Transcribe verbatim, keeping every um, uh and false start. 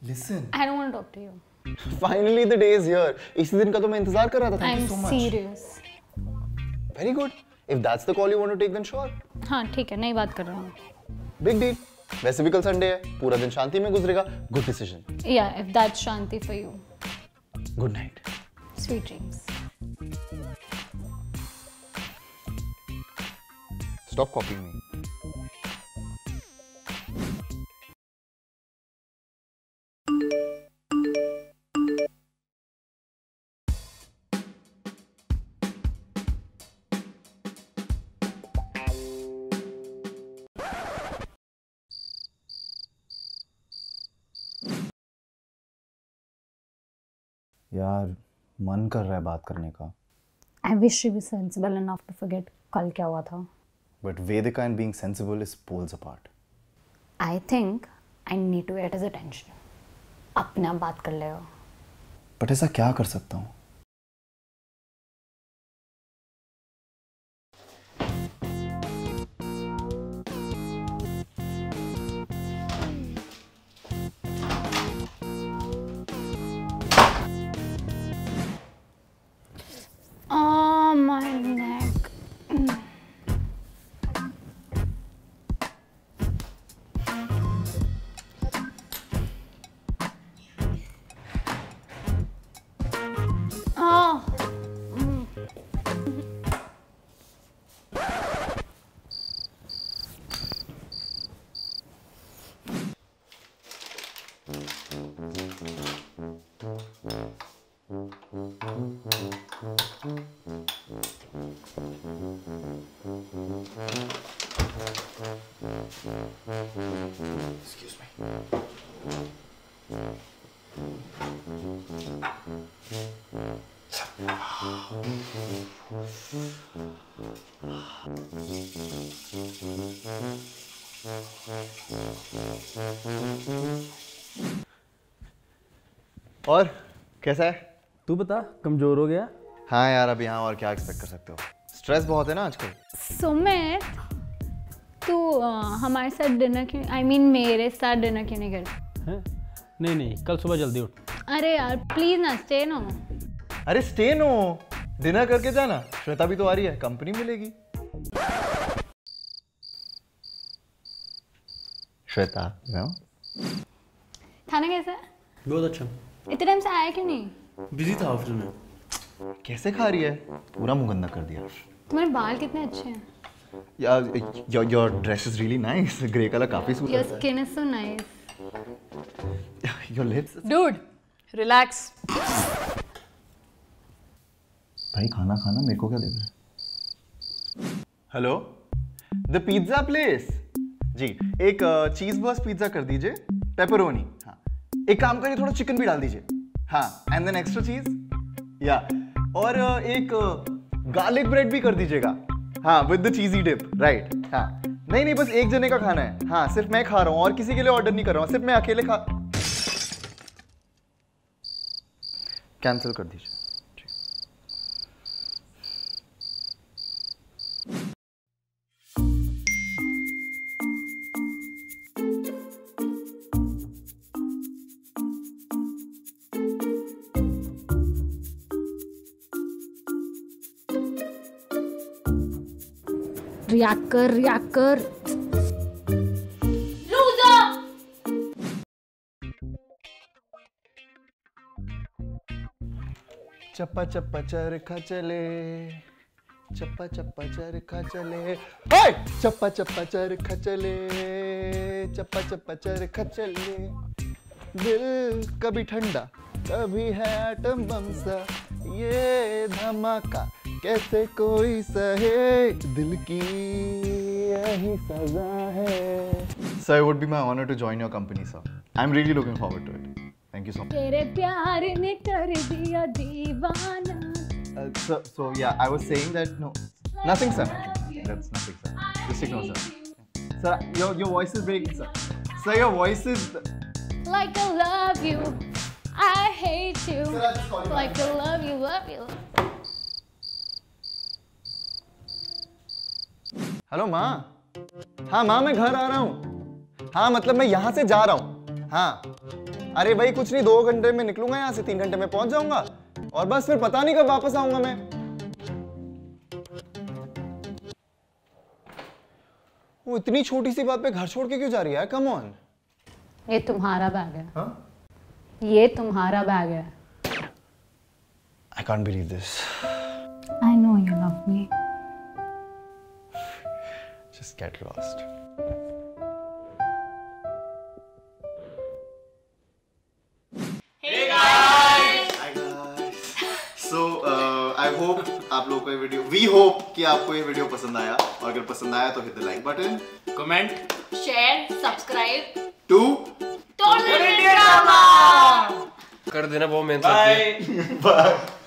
Listen. I don't want to talk to you. Finally the day is here. इसी दिन का तो मैं इंतजार कर रहा था. Thank you so much. I'm serious. Very good. If that's the call you want to take, then sure. हाँ ठीक है, नहीं बात कर रहा हूँ. Big deal. वैसे भी कल संडे है, पूरा दिन शांति में गुजरेगा. Good decision. Yeah, if that's Shanti for you. Good night. Sweet dreams. Stop copying me. यार मन कर रहा है बात करने का. I wish you were sensible enough to forget कल क्या हुआ था. But Vedika and being sensible is poles apart. I think I need to get his attention. अपने आप बात कर लेगा. But ऐसा क्या कर सकता हूँ? Oh, my neck. Oh. Mm. Excuse me. और कैसा है? तू बता, कमजोर हो गया? हाँ यार, अब यहाँ और क्या एक्सपेक्ट कर सकते हो? स्ट्रेस बहुत है ना आजकल. सुमित, तू हमारे साथ डिनर क्यों, आई मीन मेरे साथ डिनर क्यों नहीं कर? हैं? नहीं नहीं, कल सुबह जल्दी उठ. अरे यार प्लीज ना, स्टे नो. अरे स्टे नो, डिनर करके जाना. श्वेता भी तो आ रही है, कंपनी मिलेगी. श्वेता, नो? खाना कैसा है? बहुत अच्छा. इतने टाइम से आया क्यों नहीं? बिजी था ऑफिस में. कैसे खा रही है? पूरा मुंह गंदा कर दिया. तुम्हारे बाल कितने अच्छे हैं. यार, your your dress is really nice. Grey colour काफी सूट Your करता है. skin is so nice. Your lips. Dude, relax. भाई खाना खाना, मेरे को क्या देख रहा है? Hello, the pizza place. जी, एक चीज बर्स्ट पिज्जा कर दीजिए, पेपरोनी. हाँ, एक काम करिए, थोड़ा चिकन भी डाल दीजिए. हाँ, एंड देन एक्स्ट्रा चीज. या और uh, एक गार्लिक uh, ब्रेड भी कर दीजिएगा. हाँ, with the cheesy dip. Right. हाँ, नहीं नहीं, बस एक जने का खाना है. हाँ, सिर्फ मैं खा रहा हूँ और किसी के लिए ऑर्डर नहीं कर रहा हूँ, सिर्फ मैं अकेले खा. कैंसिल कर दीजिए. रिएक्ट कर, रिएक्ट कर. चप्पा चप्पा चरखा चले, चप्पा चप्पा चरखा चले. हे! चप्पा चप्पा चरखा चले, चप्पा चप्पा चरखा चले. दिल कभी ठंडा, कभी है एटम बम सा. ये धमाका कैसे कोई सहे, दिल की यही सजा है. Sir, it would be my honor to join your company, sir. I'm really looking forward to it. Thank you so much. तेरे प्यार ने कर दिया दीवाना. Uh, so, so yeah, I was saying that no, nothing, sir. That's nothing, sir. Just ignore, sir. Sir, your your voice is breaking, sir. Sir, your voice is. Like I love you, I hate you. Sir, I'll just call you like I love you, love you. Hello माँ. हाँ माँ, मैं घर आ रहा हूँ. हाँ मतलब मैं यहाँ से जा रहा हूँ. हाँ अरे भाई कुछ नहीं, दो घंटे में निकलूंगा यहाँ से, तीन घंटे में पहुंच जाऊंगा और बस फिर पता नहीं कब वापस आऊंगा मैं। वो इतनी छोटी सी बात पे घर छोड़ के क्यों जा रही है? Come on. ये तुम्हारा बैग है। हाँ? ये तुम्हारा बैग है। I can't believe this. I know you love me. Just get lost. Hey guys! Hi guys! So uh, I hope आप लोगों को ये वीडियो, we hope कि आपको ये वीडियो पसंद आया, और अगर पसंद आया तो hit the like button, comment, share, subscribe to तो ड्रामा कर देना, बहुत मेहनत करते हैं। bye.